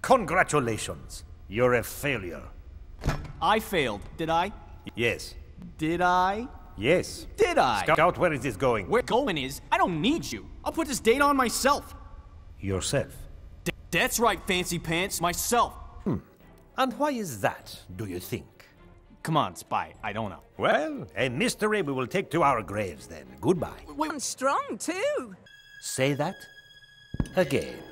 Congratulations. You're a failure. I failed, did I? Yes. Did I? Yes. Did I? Scout, where is this going? Where going is, I don't need you. I'll put this date on myself. Yourself. That's right, Fancy Pants, myself. And why is that, do you think? Come on, Spy, I don't know. Well, a mystery we will take to our graves then. Goodbye. We're strong, too. Say that again.